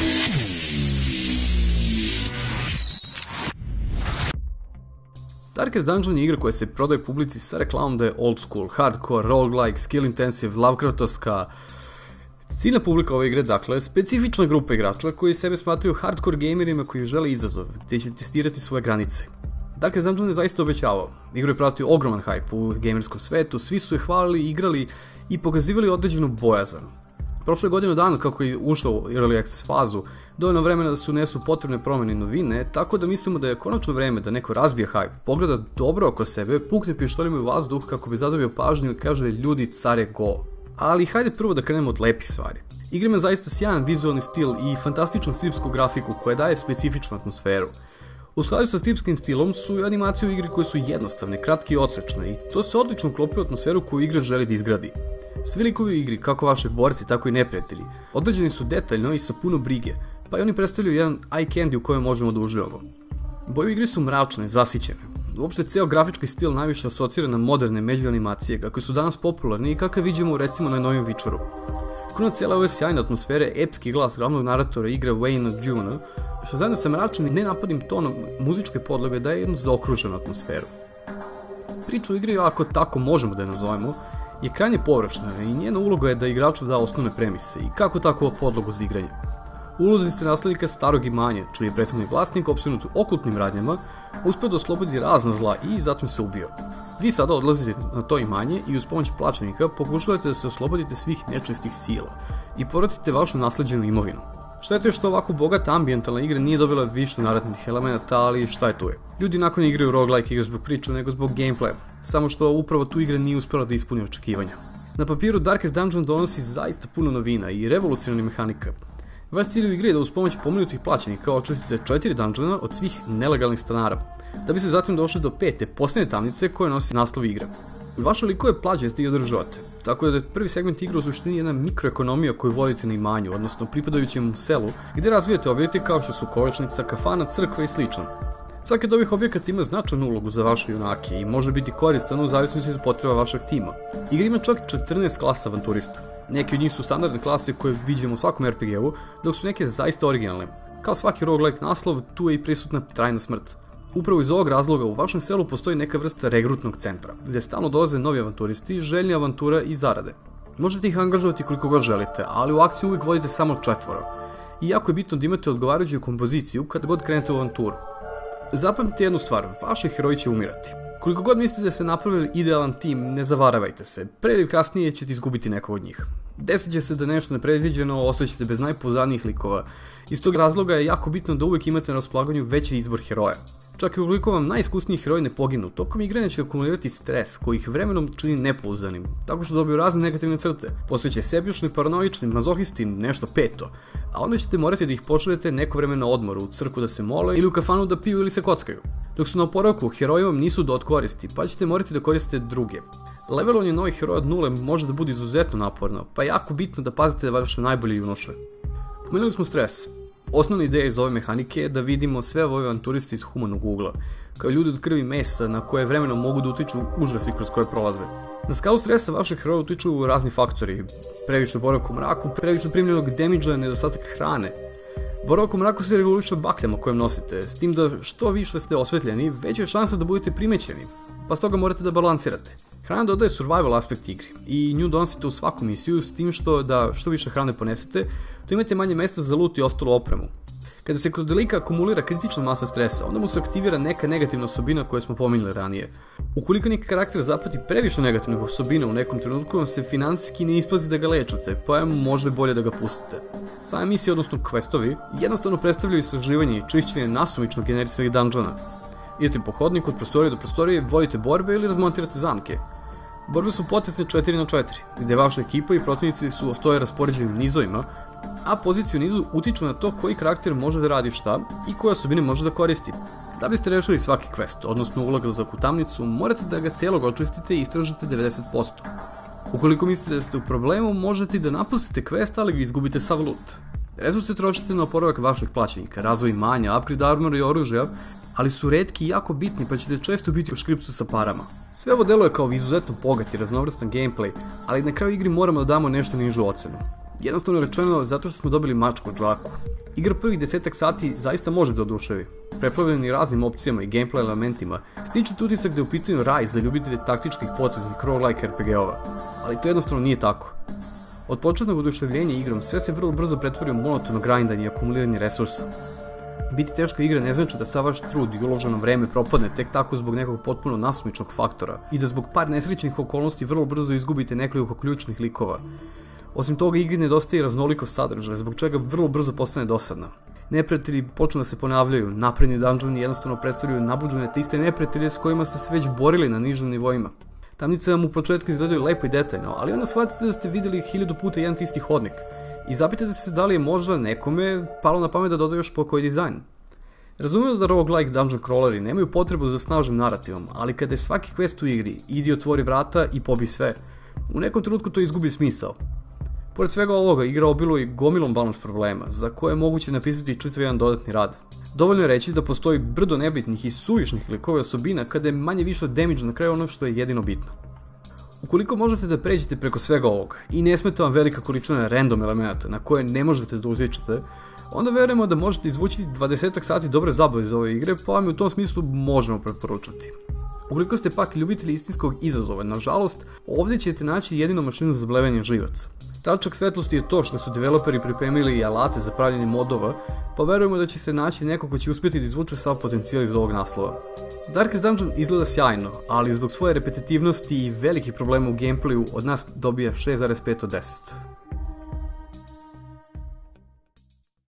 Darkest Dungeon je igra koja se prodaje publici sa reklamom da je old school, hardcore, roguelike, skill intensive, Lovecraftovska. Ciljna publika ove igre, dakle, specifična grupa igrača koji sebe smatraju hardcore gamerima koji žele izazov, gdje će testirati svoje granice. Darkest Dungeon je zaista obećavao. Igru je pratio ogroman hype u gamerskom svetu, svi su je hvalili, igrali i pokazivali određenu bojazan. Prošle godinu dana kako je ušao u Early Access fazu, dovoljno vremena da se unesu potrebne promjene i novine, tako da mislimo da je konačno vreme da neko razbije hype, pogleda dobro oko sebe, pukne pištoljima u vazduh kako bi zadobio pažnju i kaže ljudi car je go. Ali hajde prvo da krenemo od lepih stvari. Igra ima zaista sjajan vizualni stil i fantastičnu stripsku grafiku koja daje specifičnu atmosferu. U skladu sa stripskim stilom su i animacije u igri koje su jednostavne, kratke i odsečne i to se odlično uklopuje u atmosferu koju igra želi da izgradi. Svi likovi u igri, kako vaši borci, tako i neprijatelji, određeni su detaljno i sa puno brige, pa i oni predstavljaju jedan eye candy u kojem možemo da uživamo. Boje u igri su mračne, zasićene. Uopšte ceo grafički stil najviše asocira na moderne među animacije kakve su danas popularne i kakve vidimo recimo na novim Witcheru. Kruna cijele ove sjajne atmosfere, epski glas glavnog naratora igra Wayne Juna, što zajedno sa mračnim, nenapadnim tonom muzičke podloge daje jednu zaokruženu atmosferu. Priča u igri, ako tako možemo da je nazovemo, je krajnje površna i njena uloga je da igraču da osnovne premise i kako tako podlogu za igranje. U ulozi ste naslednika starog imanja, čiji je prethodni vlasnik opsjednut okultnim radnjama, uspeo da oslobodi razna zla i zatim se ubio. Vi sada odlazite na to imanje i uz pomoć plaćenika pokušavate da se oslobodite svih nečistih sila i povratite vašu nasleđenu imovinu. Šteta je što ovako bogata ambijentalna igra nije dobila više naratnih elemenata, ali šta je tu je. Ljudi nakon igraju roguelike igre zbog priče nego zbog gameplaya, samo što upravo tu igra nije uspela da ispuni očekivanja. Na papiru Darkest Dungeon donosi zaista puno novina i revolucionarnih mehanika. Vaš cilj u igri je da uz pomoć pomenutih plaćenika očistite 4 dungeona od svih nelegalnih stanara, da bi se zatim došli do 5. posljednje tamnice koje nosi naslov igre. Vaše likove plaćate i održavate, tako da je prvi segment igre u suštini jedna mikroekonomija koju vodite na imanju, odnosno pripadajućem selu, gdje razvijate objekte kao što su kovačnica, kafana, crkva i slično. Svaki od ovih objekata ima značajnu ulogu za vaše junake i može biti koristan u zavisnosti od potreba vašeg tima. Igra ima čak 14 klasa avanturista. Neki od njih su standardne klase koje vidimo u svakom RPG-u, dok su neke zaista originalne. Kao svaki roguelike naslov, tu je i prisutna trajna smrt. Upravo iz ovog razloga u vašem selu postoji neka vrsta regrutnog centra, gdje stalno dolaze novi avanturisti, željni avantura i zarade. Možete ih angažovati koliko god želite, ali u akciju uvijek vodite samo 4. I jako je bitno da imate odgovarajuću kompoziciju kad god krenete u avanturu. Zapamtite jednu stvar, vaši heroji će umirati. Koliko god mislite da ste napravili idealan tim, ne zavaravajte se, pre ili kasnije ćete izgubiti nekog od njih. Desit će se da nešto nepredviđeno, ostaćete bez najpoznatijih likova. Iz tog razloga je jako bitno da uvijek imate na raspolaganju veći izbor heroja. Čak i ukoliko vam najiskusniji heroji ne poginu, tokom igranja će akumulirati stres koji ih vremenom čini nepouzdanim, tako što dobiju razne negativne crte, postaće sebični, paranoični, mazohisti, nešto peto, a onda ćete morati da ih pošaljete neko vreme na odmor, u crkvu da se mole ili u kafanu da piju ili se kockaju. Dok su na oporavku, heroji vam nisu do koristi, pa ćete morati da koristite druge. Levelovanje novih heroja od nule može da bude izuzetno naporno, pa je jako bitno da pazite vaše najbolje junoše. Pomenuli smo stres. Osnovna ideja iz ove mehanike je da vidimo sve ove avanturiste iz humanog ugla, kao ljudi od krvi i mesa na koje vremenom mogu da utiču užasi kroz koje prolaze. Na skalu stresa vašeg heroja utiču razni faktori, previše boravka u mraku, previše primljenog damage-a, nedostatak hrane. Boravak u mraku se reguliše bakljama koje nosite, s tim da što više ste osvetljeni, veća je šansa da budete primećeni, pa stoga morate da balansirate. Hrana dodaje survival aspekt igri i nju donosite u svaku misiju, s tim da što više hrane ponesete, to imate manje mjesta za loot i ostalu opremu. Kada se kod lika akumulira kritična masa stresa, onda mu se aktivira neka negativna osobina koju smo pominjali ranije. Ukoliko neki karakter zapati previše negativnih osobina u nekom trenutku, vam se financijski ne isplati da ga lečate, pa je možda bolje da ga pustite. Same misije, odnosno questovi, jednostavno predstavljaju istraživanje i čišćenje nasumično generisanih dungeona. Idete po hodniku od prostorije do prostorije, vodite borbe ili razmontirate zamke. Borbe su potesne 4x4, gdje vaša ekipa i protivnici stoje raspoređenim nizovima, a pozicije u nizu utiču na to koji karakter može da radi šta i koje osobine može da koristi. Da biste rešili svaki quest, odnosno ulazak u tamnicu, morate da ga cijelog očistite i istražite 90%. Ukoliko mislite da ste u problemu, možete da napustite quest, ali ga izgubite sav loot. Resurse trošite na oporavak vaših plaćenika, razvoj imanja, upgrade armora i oružja, ali su retki i jako bitni, pa ćete često biti u škripcu sa parama. Sve ovo deluje kao izuzetno bogat i raznovrstan gameplay, ali na kraju igri moramo da damo nešto nižu ocenu. Jednostavno rečeno zato što smo dobili mačku u džaku. Igra prvih 10 sati zaista može da oduševi. Preplavljeni raznim opcijama i gameplay elementima, stičete utisak da je u pitanju raj za ljubitelje taktičkih poteznih roguelike RPG-ova, ali to jednostavno nije tako. Od početnog oduševljenja igrom sve se vrlo brzo pretvori u monotono grindanje i akumuliranje resursa. Biti teška igra ne znači da sav vaš trud i uloženo vreme propadne tek tako zbog nekog potpuno nasumičnog faktora i da zbog par nesrećnih okolnosti vrlo brzo izgubite nekoliko ključnih likova. Osim toga, igri nedostaje raznolikost sadržaja, zbog čega vrlo brzo postane dosadna. Neprijatelji počnu da se ponavljaju, napredni dungeoni jednostavno predstavljaju nabuđene te iste neprijatelje s kojima ste se već borili na nižim nivoima. Tamnice vam u početku izgledaju lepo i detaljno, ali onda shvatite da ste videli 1000 puta jedan isti hodnik i zapitate se da li je možda nekome palo na pamet da doda još pokoji dizajn. Razumem da roguelike dungeon crawleri nemaju potrebu za snažnim narativom, ali kada je svaki quest u igri, idi otvori vrata i pobi sve, u nekom trenutku to izgubi smisao. Pored svega ovoga, igra obiluje gomilom balans problema, za koje je moguće napisati čitav jedan dodatni rad. Dovoljno je reći da postoji brdo nebitnih i suvišnih likova osobina kada je manje više damage na kraju ono što je jedino bitno. Ukoliko možete da pređete preko svega ovoga i ne smeta vam velika količina random elemenata na koje ne možete da utičete, onda verujemo da možete izvući 20 sati dobre zabave iz ove igre, pa vam je u tom smislu možemo preporučati. Ukoliko ste pak ljubitelji istinskog izazova, nažalost, ovdje ćete naći jedinu mašinu za blevanje živaca. Tačak svetlosti je to što su developeri pripremili i alate za pravljanje modova, pa verujemo da će se naći neko ko će uspjeti da izvuče sav potencijal iz ovog naslova. Darkest Dungeon izgleda sjajno, ali zbog svoje repetitivnosti i velikih problema u gameplayu od nas dobija 6,5 od 10.